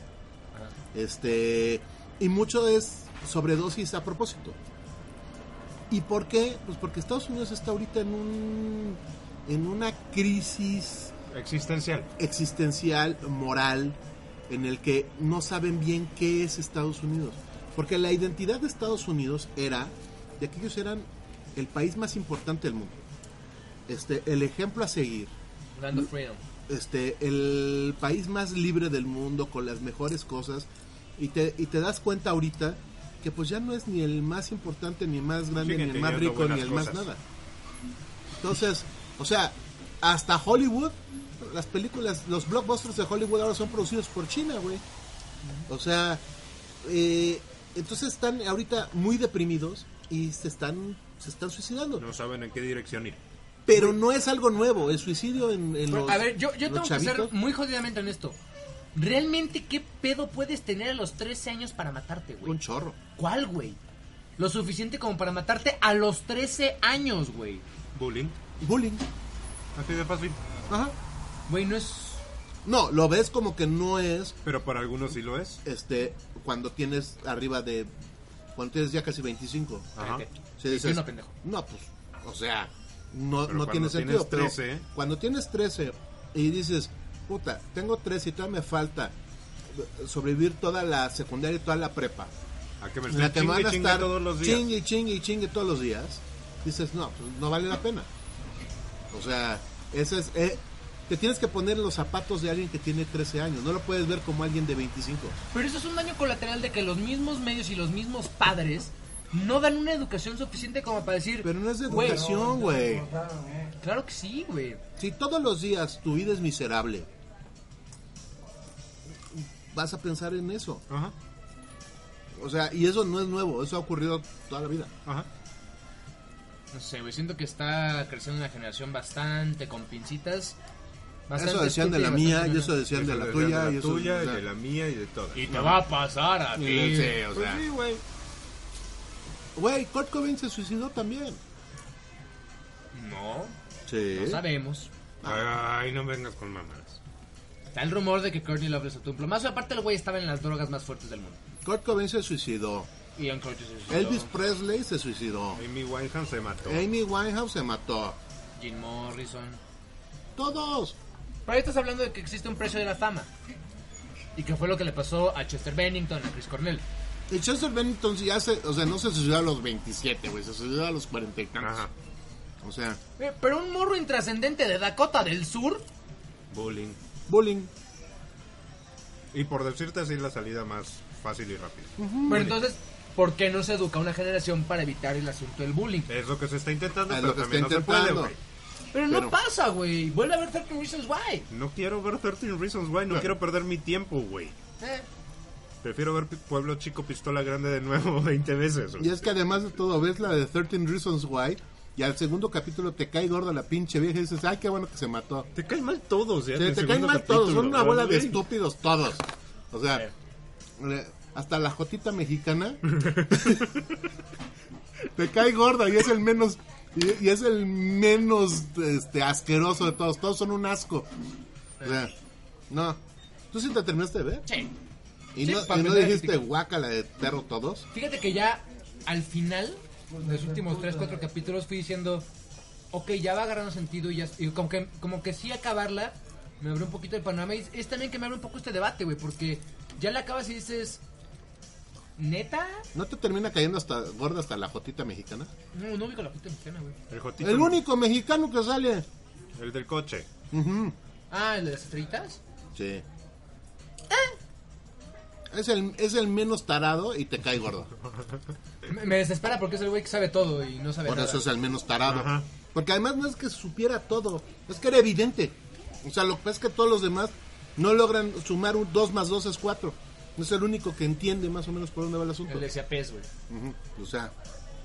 Y mucho es sobredosis a propósito. ¿Y por qué? Pues porque Estados Unidos está ahorita en una crisis existencial, moral, en el que no saben bien qué es Estados Unidos. Porque la identidad de Estados Unidos era de que ellos eran el país más importante del mundo. El ejemplo a seguir. Land of Freedom. El país más libre del mundo, con las mejores cosas. Y te das cuenta ahorita que pues ya no es ni el más importante, ni el más grande, ni el más rico, ni el más nada. Entonces, o sea, hasta Hollywood, las películas, los blockbusters de Hollywood ahora son producidos por China, güey. O sea, entonces están ahorita muy deprimidos y se están suicidando. No saben en qué dirección ir. Pero no es algo nuevo, el suicidio en los A ver, yo tengo chavitos. que ser muy jodidamente honesto. ¿Realmente qué pedo puedes tener a los 13 años para matarte, güey? Un chorro. ¿Cuál, güey? Lo suficiente como para matarte a los 13 años, güey. Bullying. Así de fácil. Ajá. Güey, no es... No, lo ves como que no es. Pero para algunos sí lo es. Cuando tienes cuando tienes ya casi 25. Ajá. Okay. Sí, dices, Sí, no, pendejo. No, pues, o sea, no Pero tiene cuando sentido. tienes Pero 13, cuando tienes 13 y dices, puta, tengo 13 y todavía me falta sobrevivir toda la secundaria y toda la prepa. ¿A qué me La que van a estar todos los días? chingue todos los días. Dices, no, pues no vale la pena. O sea, eso es... te tienes que poner en los zapatos de alguien que tiene 13 años. No lo puedes ver como alguien de 25. Pero eso es un daño colateral de que los mismos medios y los mismos padres no dan una educación suficiente como para decir... Pero no es de güey, educación, güey. Claro que sí, güey. Si todos los días tu vida es miserable, vas a pensar en eso. Ajá. O sea, y eso no es nuevo, eso ha ocurrido toda la vida. Ajá. No sé, güey, siento que está creciendo una generación bastante con pincitas. Eso decían de la mía, y eso decían de la tuya, y de la eso tuya, o y sea, de la mía, y de todas. Y te va a pasar a ti. Sí, o Pues sea. sí, güey. Güey, Kurt Cobain se suicidó también. No, Sí. no sabemos. Ay, no vengas con mamadas. Está el rumor de que Courtney Love le soltó un plomazo. Aparte, el güey estaba en las drogas más fuertes del mundo. Kurt Cobain se suicidó. Ian Curtis se suicidó. Elvis Presley se suicidó. Amy Winehouse se mató. Amy Winehouse se mató. Jim Morrison. Todos. Pero ahí estás hablando de que existe un precio de la fama. Y que fue lo que le pasó a Chester Bennington, a Chris Cornell. Y Chester Bennington ya no se suicidó a los 27, güey, se suicidó a los 40 y tantos. Ajá. O sea, Pero un morro intrascendente de Dakota del Sur. Bullying. bullying. Y por decirte así, la salida más fácil y rápida. Pero entonces, ¿por qué no se educa a una generación para evitar el asunto del bullying? Es lo que se está intentando, Es pero lo que también está no se puede, intentando. güey. Pero no Pero- pasa, güey. Vuelve a ver 13 Reasons Why. No quiero ver 13 Reasons Why, no quiero perder mi tiempo, güey. Prefiero ver Pueblo Chico Pistola Grande de nuevo 20 veces. Y es que además de todo, ves la de 13 Reasons Why y al segundo capítulo te cae gorda la pinche vieja y dices, ay, qué bueno que se mató. Te caen mal todos, ya. Te caen mal todos, son una bola de estúpidos todos. O sea, hasta la jotita mexicana te cae gorda y es el menos y es el menos asqueroso de todos. Todos son un asco. O sea, no. ¿Tú sí te terminaste de ver? Sí. ¿Y Sí, no, para y no aprender dijiste crítica. guácala de perro todos? Fíjate que ya al final de los últimos 3-4 capítulos fui diciendo, ok, ya va agarrando sentido y, y como que sí acabarla me abrió un poquito el panorama. Y es también que me abre un poco este debate, güey, porque ya la acabas y dices, ¿neta? ¿No te termina cayendo hasta gorda hasta la jotita mexicana? No ubico la puta mexicana, güey. El Jotito. El único mexicano que sale. El del coche. Ujú. Ah, ¿el de las estrellitas? Sí. Es el menos tarado y te cae gordo. Me desespera porque es el güey que sabe todo y no sabe Por nada. eso es el menos tarado. Ajá. Porque además no es que supiera todo, es que era evidente. O sea, lo que pasa es que todos los demás no logran sumar 2 más 2 es 4. Es el único que entiende más o menos por dónde va el asunto. Él decía pez, güey. Ujú. O sea,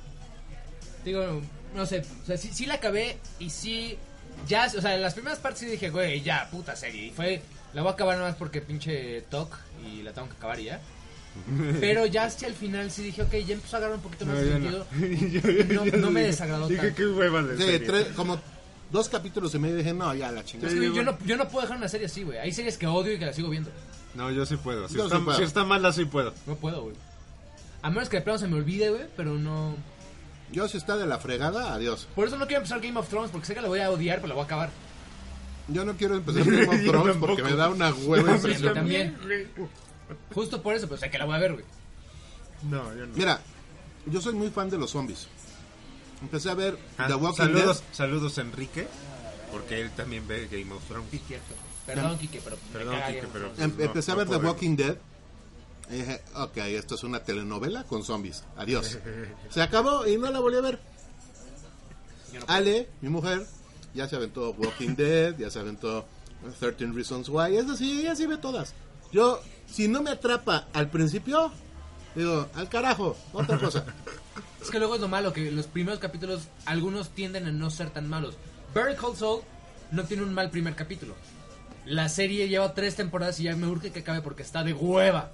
Digo, no sé, o sea, sí la acabé y sí, ya, o sea, en las primeras partes sí dije, güey, ya, puta serie. Y fue, la voy a acabar nomás porque pinche TOC y la tengo que acabar y ya. Pero ya hacia el final sí dije, ok, ya empezó a agarrar un poquito más de sentido. No me desagradó Dije, tanto. qué hueva de sí, serie. como 2 capítulos y medio dije, no, ya la chingada. Es que yo no puedo dejar una serie así, güey. Hay series que odio y que las sigo viendo. No, yo sí puedo. Yo sí puedo. Si está mala, sí puedo. No puedo, güey. A menos que de plano se me olvide, güey, pero no... Yo si está de la fregada, adiós. Por eso no quiero empezar Game of Thrones, porque sé que la voy a odiar, pero la voy a acabar. Yo no quiero empezar Game of Yo Thrones tampoco. porque me da una hueva Sí, impresionante. yo también. Justo por eso, pero sé que la voy a ver, güey. No, yo no. Mira, yo soy muy fan de los zombies. Empecé a ver Ah, The Walking Dead. saludos Enrique, porque él también ve Game of Thrones. Sí, cierto. Perdón, Quique, pero... me Perdón, caga Quique, Game of pero- Thrones. No, Empecé a no ver The podemos. Walking Dead. Y dije, ok, esto es una telenovela con zombies. Adiós. Se acabó y no la volví a ver. Yo no puedo. Ale, mi mujer, ya se aventó Walking Dead, ya se aventó 13 Reasons Why. Es así, ella sí ve todas. Yo, si no me atrapa al principio, digo, al carajo, otra cosa. Es que luego es lo malo, que los primeros capítulos, algunos tienden a no ser tan malos. Better Call Saul no tiene un mal primer capítulo. La serie lleva 3 temporadas y ya me urge que acabe porque está de hueva.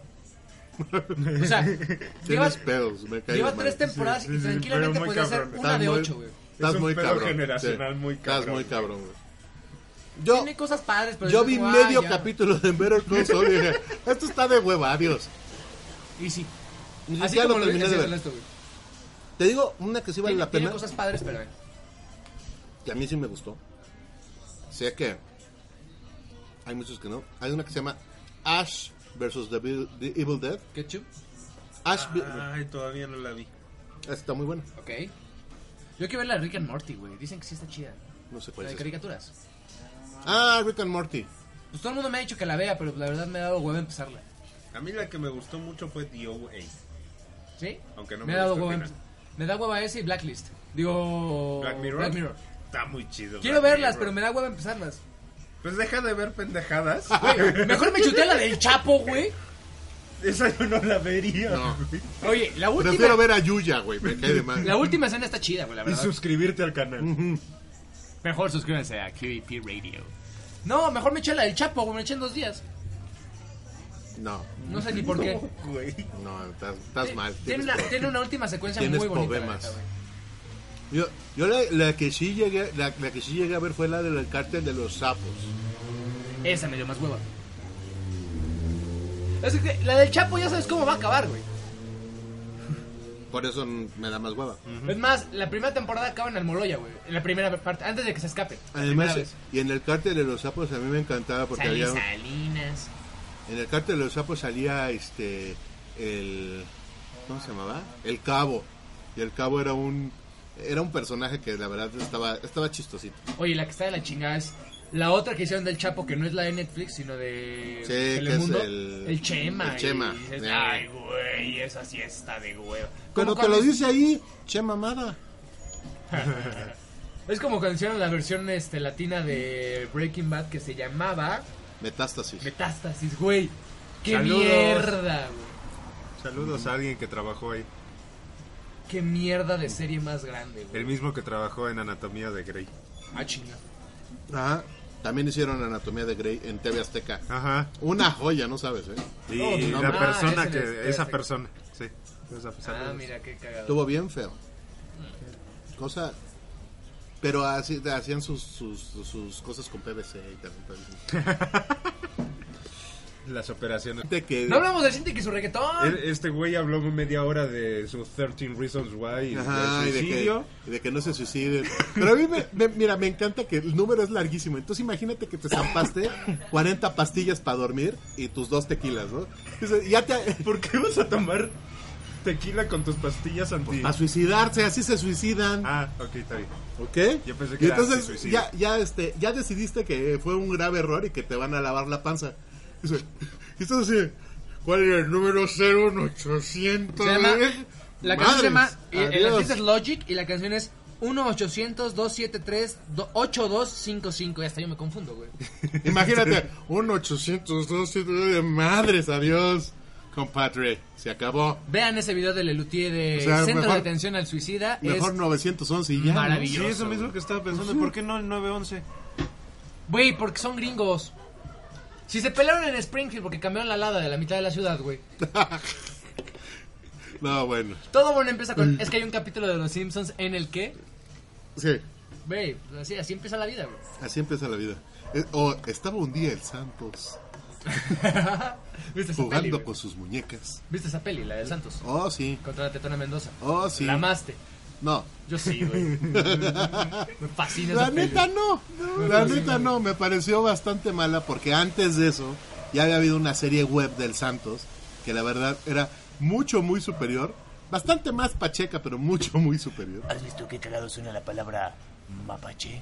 O sea, lleva, Tienes pedos, me cae lleva de 3 mal. temporadas Sí, y sí, tranquilamente pero muy podría ser cabrón. una de muy- 8, güey. Estás Es un muy pedo cabrón. generacional muy Estás cabrón. muy cabrón, güey. Yo, Tiene cosas padres, pero yo es vi como, medio ya. capítulo de Better Call Saul y dije, esto está de hueva, adiós. Y sí. Ni Así siquiera como lo lo terminé dices de el ver. resto, güey. Te digo una que sí vale la Tiene pena, cosas padres, pero... que a mí sí me gustó. Sé que hay muchos que no. Hay una que se llama Ash vs. The Evil Dead. ¿Ketchup? Ash Ay, todavía no la vi. está muy buena. Ok. Yo quiero ver la de Rick and Morty, güey. Dicen que sí está chida. No sé La cuál de es. caricaturas. Ah, Rick and Morty. Pues todo el mundo me ha dicho que la vea, pero la verdad me ha dado huevo empezarla. A mí la que me gustó mucho fue The OA. ¿Sí? Aunque no me me ha dado gustó el hueva. final. Me da hueva ese y Blacklist. Digo... Black Mirror. Está muy chido. Quiero Black verlas, Mirror. pero me da hueva empezarlas. Pues deja de ver pendejadas. Güey, mejor me chuté la del Chapo, güey. Esa yo no la vería. No. güey. Oye, la última... Prefiero ver a Yuya, güey. Me cae de mal. La última escena está chida, güey, la Y verdad. suscribirte al canal. Mejor suscríbanse a QEP Radio. No, mejor me eché la del Chapo, güey. Me eché en 2 días. No, No sé ni por qué. Güey. no, estás mal. Tiene una última secuencia tienes muy bonita. la problemas. neta, güey. Yo la que sí llegué, la que sí llegué a ver fue la del cártel de los sapos. Esa me dio más hueva. Es que la del Chapo ya sabes cómo va a acabar, güey. Por eso me da más hueva. Es más, la primera temporada acaba en Almoloya, güey. En la primera parte, antes de que se escape. La Además, primera vez. y en el cártel de los sapos a mí me encantaba porque había Salinas. en el cártel de los sapos salía el ¿cómo se llamaba? El Cabo. Y el Cabo era un personaje que la verdad estaba chistosito. Oye, la que está de la chingada es la otra que hicieron del Chapo, que no es la de Netflix, sino de Sí, que Telemundo. es el Chema. el Chema. Y dices, Sí. ay, güey, esa sí está de huevo. Pero Como te lo cuando- dice ahí, che mamada. Es como cuando hicieron la versión latina de Breaking Bad que se llamaba Metástasis. Metástasis, güey. ¡Qué Saludos. mierda, güey! Saludos a alguien que trabajó ahí. ¡Qué mierda de serie más grande, güey! El mismo que trabajó en Anatomía de Grey. Ah, chinga. Ajá. También hicieron Anatomía de Grey en TV Azteca. Ajá. Una joya, ¿no sabes, Y Oh, tu la nombre. persona Ah, ese es- esa ese. persona. Sí. Esa, Ah, saludos. mira, qué cagado. Estuvo bien feo. Cosa. Pero así, hacían sus cosas con PVC y también. Las operaciones. De que, No hablamos de Cintiq y su reggaetón. Este güey habló media hora de sus 13 Reasons Why y Ajá, del suicidio. y de que no se suiciden. Pero a mí mira, me encanta que el número es larguísimo. Entonces imagínate que te zampaste 40 pastillas para dormir y tus 2 tequilas, ¿no? Entonces, ya te... ¿Por qué vas a tomar tequila con tus pastillas anti...? A suicidarse, así se suicidan. Ah, ok, está bien. ¿Ok? Yo pensé que y era entonces suicidio. ya decidiste que fue un grave error y que te van a lavar la panza. Y entonces así, ¿Cuál era el número 01800? Se llama, la canción se llama, el Adiós. artista es Logic y la canción es 1-800-273-8255. Y hasta yo me confundo, güey. Imagínate, 1-800-273, madres, adiós, compadre, se acabó. Vean ese video del Lelutier de O sea, Centro mejor- de Detención al Suicida. Mejor Es 911 y ya. ¿no? maravilloso. Sí, eso mismo que estaba pensando. ¿Por qué no el 911? Güey, porque son gringos. Si se pelearon en Springfield porque cambiaron la lada de la mitad de la ciudad, güey. No, bueno, Todo bueno empieza con... Es que hay un capítulo de Los Simpsons en el que... sí, Güey, así empieza la vida, güey. así empieza la vida. Estaba un día el Santos ¿Viste esa peli, jugando güey? con sus muñecas. ¿Viste esa peli, la del Santos? Oh, sí, Contra la Tetona Mendoza. oh, sí. La amaste. No, Yo sí, güey. Me fascina esa la peli. neta no, la neta no, me pareció bastante mala porque antes de eso ya había habido una serie web del Santos que la verdad era muy superior, bastante más pacheca, pero muy superior. ¿Has visto qué cagado suena la palabra mapache?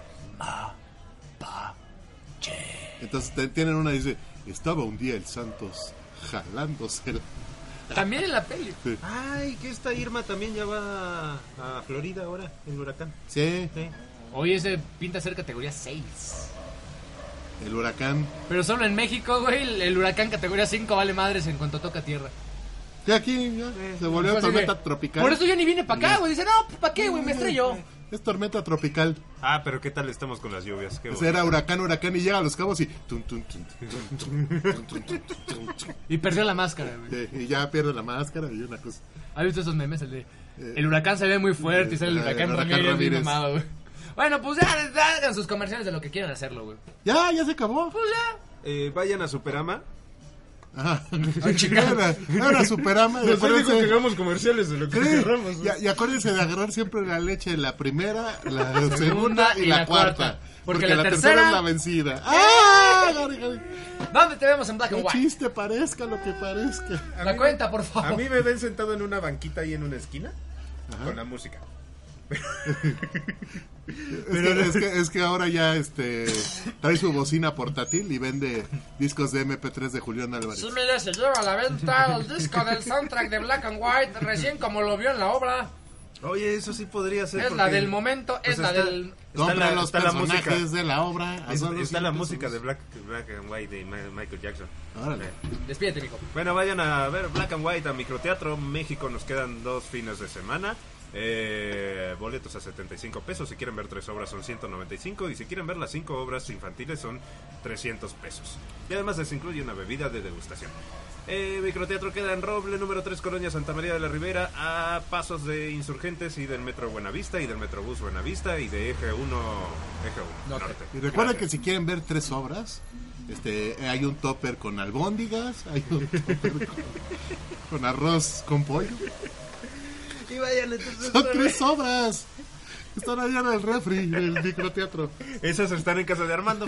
Mapache. Entonces tienen una dice, estaba un día el Santos jalándose. También en la peli. Ay, que esta Irma también ya va a Florida ahora, el huracán. Sí, Sí. Hoy ese pinta ser categoría 6. el huracán. Pero solo en México, güey, el huracán categoría 5 vale madres en cuanto toca tierra. Que aquí ya se volvió Así tormenta de, tropical. Por eso yo ni vine para acá, güey. Dice, no, ¿para qué, güey? Me estrelló. Es tormenta tropical. Ah, pero ¿qué tal estamos con las lluvias? Qué O sea, era huracán y llega a Los Cabos y... Y perdió la máscara, güey. Y ya pierde la máscara y una cosa. ¿Has visto esos memes? El huracán se ve muy fuerte y sale el huracán el huracán Ramírez bien Ramírez. mamado, güey. Bueno, pues ya hagan sus comerciales de lo que quieran hacerlo, güey. Ya se acabó. Pues ya. Vayan a Superama. Ajá. chingada. Era una Superama. Y acuérdense, hagamos comerciales de lo que y acuérdense de agarrar siempre la leche, la primera, la segunda y la cuarta. Porque Porque la la tercera tercera es la vencida. ¡Ah! Gary! ¿Dónde te vemos en Black Que and White? chiste parezca lo que parezca. La cuenta, por favor. A mí me ven sentado en una banquita ahí en una esquina con la música. Es que ahora ya trae su bocina portátil y vende discos de MP3 de Julián Álvarez. Sí, mire, se lleva a la venta el disco del soundtrack de Black and White, recién como lo vio en la obra. Oye, eso sí podría ser. Es porque, la del momento, pues, es la está- del... Compra los está la personajes música. de la obra. a solo Está la 100 música de pesos. Black and White de Michael Jackson. Órale. Despídete, mijo. Bueno, vayan a ver Black and White a Microteatro México. Nos quedan 2 fines de semana. Boletos a 75 pesos. Si quieren ver 3 obras son 195. Y si quieren ver las 5 obras infantiles son 300 pesos. Y además les incluye una bebida de degustación. Microteatro queda en Roble, número 3, Colonia Santa María de la Ribera, a pasos de Insurgentes y del Metro Buenavista y del Metrobús Buenavista y de Eje 1 Norte. Y recuerden que si quieren ver 3 obras, hay un topper con albóndigas, hay un topper con arroz con pollo. Y vayan entonces. Son 3 obras. Están allá en el refri del microteatro. Esas están en casa de Armando.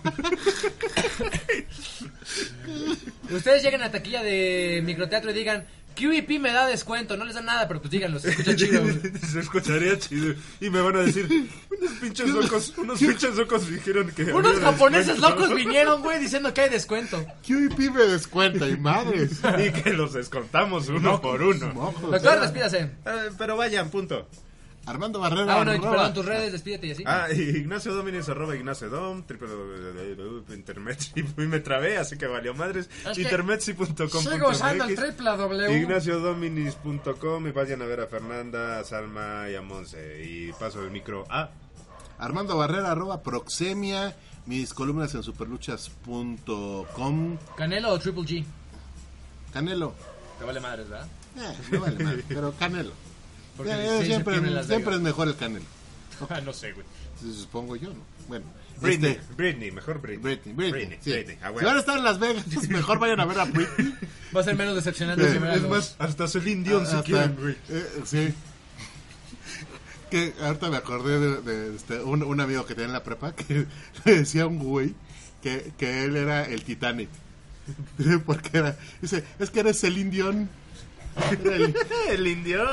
Ustedes lleguen a taquilla de Microteatro y digan, QEP me da descuento, no les da nada, pero pues díganlo, se escucha chido, güey. Se escucharía chido. Y me van a decir, unos pinches locos dijeron que Unos había japoneses descuento. locos vinieron, güey, diciendo que hay descuento. QEP me descuenta y madres. Y que los descontamos uno por uno. Mojos. Doctor, despídase. Pero vayan, punto. Armando Barrera. Ah, bueno, arroba. perdón, tus redes, despídete y así. Ignacio Domínguez, @IgnacioDom, Internet, y me trabé, así que valió madres. Es que Intermetsi.com. sigo usando el www. IgnacioDominis.com y vayan a ver a Fernanda, a Salma y a Monse. Y paso el micro a... Armando Barrera, @Proxemia. Mis columnas en superluchas.com. ¿Canelo o Triple G? Canelo. Te vale madres, ¿verdad? No vale mal, pero Canelo. Porque el 16 se Siempre pierde en Las es Vegas. mejor el Canelo. No sé, güey. Supongo yo, ¿no? Bueno. Britney, mejor Britney. Britney, sí. Britney, ah, Si bueno. van a estar en Las Vegas, mejor vayan a ver a Britney. Va a ser menos decepcionante si me Es hago. más, hasta Celine Dion si Hasta- quieren, güey. sí. Que ahorita me acordé de un amigo que tenía en la prepa que le decía a un güey que él era el Titanic. Porque dice, es que eres Celine Dion. Era El indio.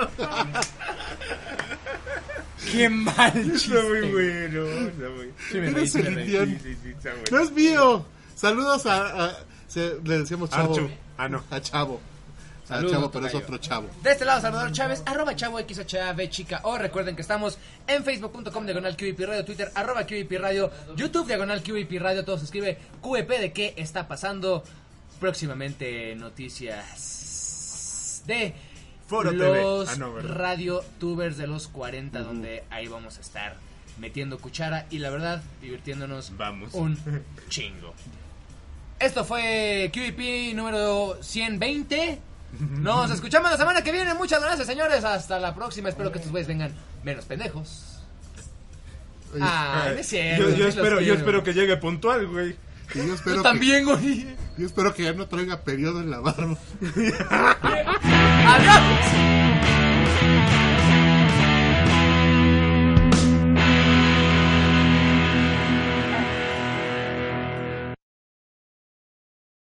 Qué mal Está chiste. muy bueno. Está muy... Sí, me reí, Eres sí me el reí. Dion. Sí, está bueno. No es mío. Saludos le decíamos Chavo. Archu. No. A Chavo. Saludos, Chavo, pero es tocayo. otro Chavo. De este lado, Salvador Chávez, @Chavo XHAV chica. O recuerden que estamos en Facebook.com /QVP Radio, Twitter @QVP Radio, YouTube /QVP Radio. Todo se escribe QVP de qué está pasando. Próximamente noticias de Foro los TV. ¿Verdad? radiotubers de los 40, donde ahí vamos a estar metiendo cuchara y la verdad divirtiéndonos un chingo. Esto fue QVP número 120. Nos escuchamos la semana que viene. Muchas gracias, señores. Hasta la próxima. Espero que estos güeyes vengan menos pendejos. Oye, No es cierto. Yo sí los quiero. espero que llegue puntual, güey. y yo espero Yo también, güey. yo espero que ya no traiga periodo en la barba. Adiós.